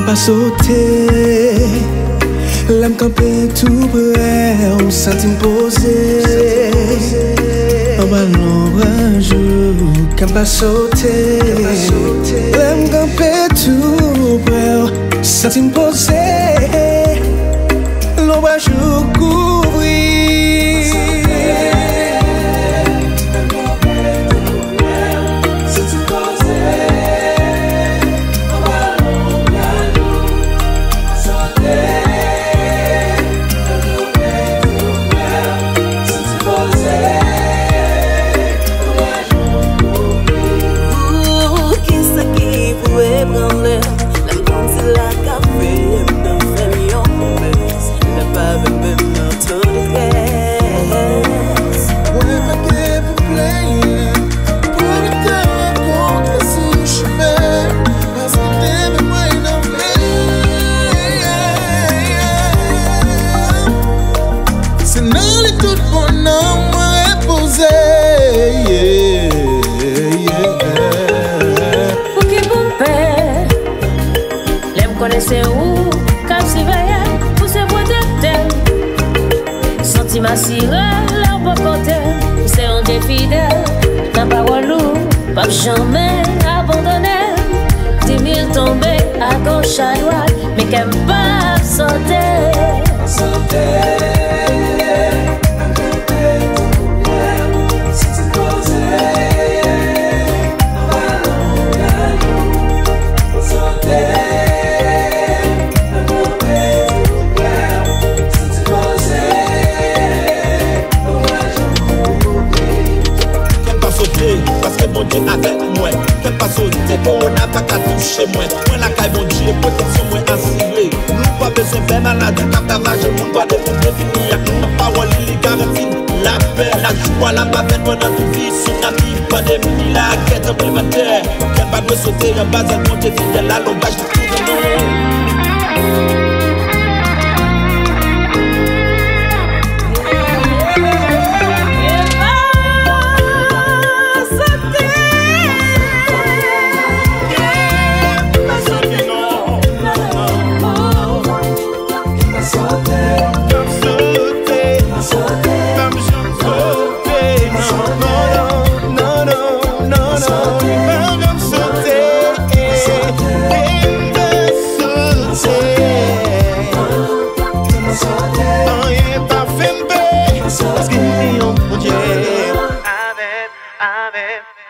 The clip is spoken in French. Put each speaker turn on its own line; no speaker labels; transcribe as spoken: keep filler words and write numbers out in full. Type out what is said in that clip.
pas sauter, l'âme campée tout près, on sentit posé. En bas l'ombrage, qu'elle pas sauter, l'âme campée tout près, on sentit posé. L'ombrage couvrit.
C'est où, comme si veillait, pour se boire de terre. Sentiment ciré, l'arbre côté, c'est un défidèle. Ta parole ou, pas jamais abandonné. Dix mille tombés à gauche, à droite, mais qu'elle pas sauter. Sauter.
Parce que mon Dieu avec moi, qu'elle pas sauter pour on n'a pas qu'à toucher moi. Moi la caille mon Dieu, protection moi assurée. Nous pas besoin de faire malade, cap d'avage, nous pas de définir. La parole il garantit la paix, la joie, la bavette, mon vie, tsunami, pandémie, la quête complémentaire. Qu'elle pas doit sauter en bas, elle monte fidèle à l'embâche de tout le monde.
Ave, ave.